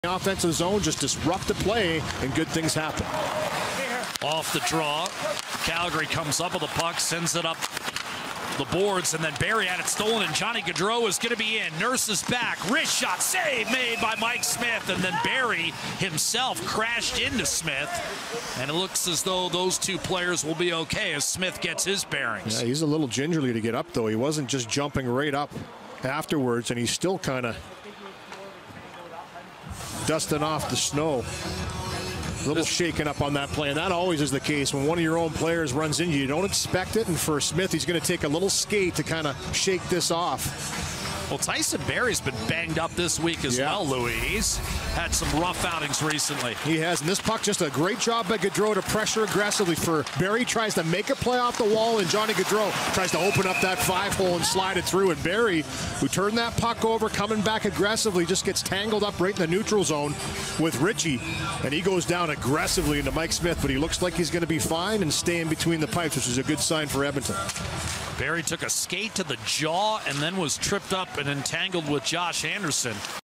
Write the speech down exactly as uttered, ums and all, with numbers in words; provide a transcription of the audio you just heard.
Offensive zone, just disrupt the play, and good things happen. Off the draw, Calgary comes up with the puck, sends it up the boards, and then Barrie had it stolen, and Johnny Gaudreau is going to be in. Nurses back, wrist shot, save made by Mike Smith, and then Barrie himself crashed into Smith, and it looks as though those two players will be okay as Smith gets his bearings. Yeah, he's a little gingerly to get up, though. He wasn't just jumping right up afterwards, and he's still kind of dusting off the snow. A little shaken up on that play, and that always is the case when one of your own players runs into you. You don't expect it, and for Smith, he's going to take a little skate to kind of shake this off. Well, Tyson Barrie's been banged up this week as yeah. well, Louis. He's had some rough outings recently. He has, and this puck, just a great job by Gaudreau to pressure aggressively for Barrie. Tries to make a play off the wall, and Johnny Gaudreau tries to open up that five hole and slide it through. And Barrie, who turned that puck over, coming back aggressively, just gets tangled up right in the neutral zone with Ritchie, and he goes down aggressively into Mike Smith, but he looks like he's going to be fine and stay in between the pipes, which is a good sign for Edmonton. Barrie took a skate to the jaw and then was tripped up and entangled with Josh Anderson.